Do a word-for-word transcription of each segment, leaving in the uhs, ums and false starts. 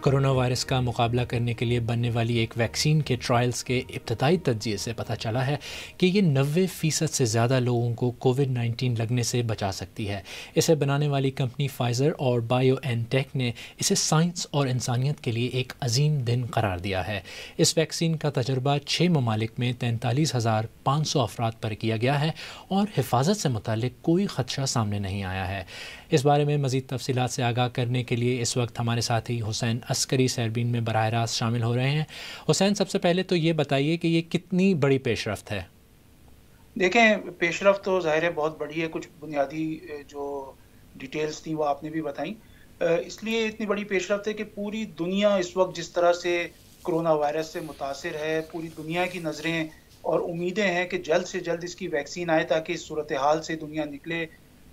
Corona virus کا مقابلہ کرنے کے لیے بننے والی ایک ویکسین کے ٹرائلز کے ابتدائی تجزیے سے پتہ چلا ہے کہ یہ نوے فیصد سے زیادہ لوگوں کو کووڈ نائنٹین لگنے سے بچا سکتی ہے۔ اسے بنانے والی کمپنی فائزر اور بائیو این ٹیک نے اسے سائنس اور انسانیت کے لیے ایک عظیم دن قرار دیا ہے۔ اس ویکسین کا تجربہ چھ ممالک میں تینتالیس ہزار پانچ سو افراد پر کیا گیا ہے اور حفاظت سے متعلق کوئی خدشہ سامنے نہیں آیا ہے۔ اس بارے میں مزید تفصیلات سے آگاہ کرنے کے لیے اس وقت ہمارے ساتھی حسین عسکری سیربین میں براہ راست شامل ہو رہے ہیں۔ حسین، سب سے پہلے تو یہ بتائیے کہ یہ کتنی بڑی پیش رفت ہے؟ دیکھیں، پیش رفت تو ظاہر ہے بہت بڑی ہے۔ کچھ بنیادی جو ڈیٹیلز تھیں وہ آپ نے بھی بتائیں۔ اس لیے اتنی بڑی پیش رفت ہے کہ پوری دنیا اس وقت جس طرح سے کرونا وائرس سے متاثر ہے، پوری دنیا کی نظریں اور امیدیں ہیں کہ جلد سے جلد اس کی ویکسین آئے تاکہ اس صورتحال سے دنیا نکلے۔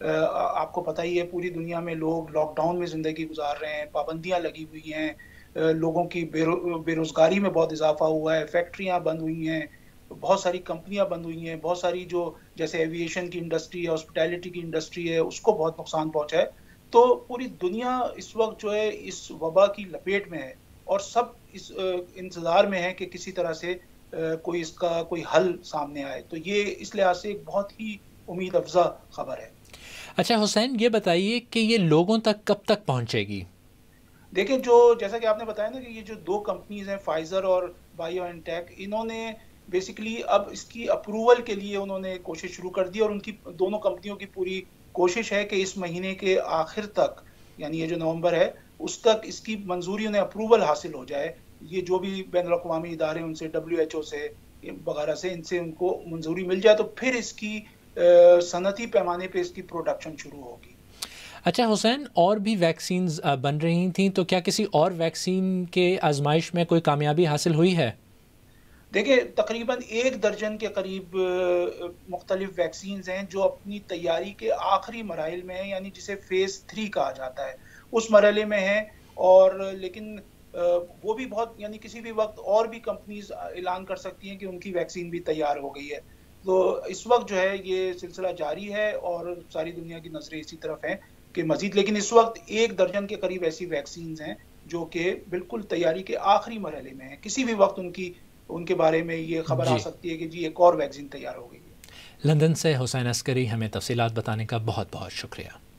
آپ کو پتہ ہی ہے پوری دنیا میں لوگ لاک ڈاؤن میں زندگی گزار رہے ہیں، پابندیاں لگی ہوئی ہیں، لوگوں کی بے روزگاری میں بہت اضافہ ہوا ہے، فیکٹریاں بند ہوئی ہیں، بہت ساری کمپنیاں بند ہوئی ہیں، بہت ساری جو جیسے ایویشن کی انڈسٹری ہے، ہاسپٹیلٹی کی انڈسٹری ہے، اس کو بہت نقصان پہنچا ہے۔ تو پوری دنیا اس وقت جو ہے اس وبا کی لپیٹ میں ہے اور سب اس انتظار میں ہے کہ کسی طرح سے کوئی اس کا کوئی حل سامنے آئے۔ تو یہ اس لحاظ سے ایک بہت ہی امید افزا خبر ہے۔ اچھا حسین، یہ بتائیے کہ یہ لوگوں تک کب تک پہنچے گی؟ دیکھیں، جو جیسا کہ آپ نے بتایا نا کہ یہ جو دو کمپنیز ہیں فائزر اور بائیو این ٹیک، انہوں نے بیسیکلی اب اس کی اپروول کے لیے انہوں نے کوشش شروع کر دی اور ان کی دونوں کمپنیوں کی پوری کوشش ہے کہ اس مہینے کے آخر تک، یعنی یہ جو نومبر ہے اس تک اس کی منظوری انہیں اپروول حاصل ہو جائے۔ یہ جو بھی بین الاقوامی ادارے ان سے، ڈبلیو ایچ او سے وغیرہ سے، ان سے ان کو منظوری مل جائے تو پھر اس کی صنعتی پیمانے پہ اس کی پروڈکشن شروع ہوگی۔ اچھا حسین، اور بھی ویکسینز بن رہی تھیں تو کیا کسی اور ویکسین کے آزمائش میں کوئی کامیابی حاصل ہوئی ہے؟ دیکھیں، تقریباً ایک درجن کے قریب مختلف ویکسینز ہیں جو اپنی تیاری کے آخری مراحل میں ہیں، یعنی جسے فیز تھری کہا جاتا ہے، اس مرحلے میں ہیں۔ اور لیکن وہ بھی بہت، یعنی کسی بھی وقت اور بھی کمپنیز اعلان کر سکتی ہیں کہ ان کی ویکسین بھی تیار ہو گئی ہے۔ تو اس وقت جو ہے یہ سلسلہ جاری ہے اور ساری دنیا کی نظریں اسی طرف ہیں کہ مزید، لیکن اس وقت ایک درجن کے قریب ایسی ویکسینز ہیں جو کہ بالکل تیاری کے آخری مرحلے میں ہیں۔ کسی بھی وقت ان کی ان کے بارے میں یہ خبر آ جی سکتی ہے کہ جی ایک اور ویکسین تیار ہو گئی ہے۔ لندن سے حسین عسکری، ہمیں تفصیلات بتانے کا بہت بہت شکریہ۔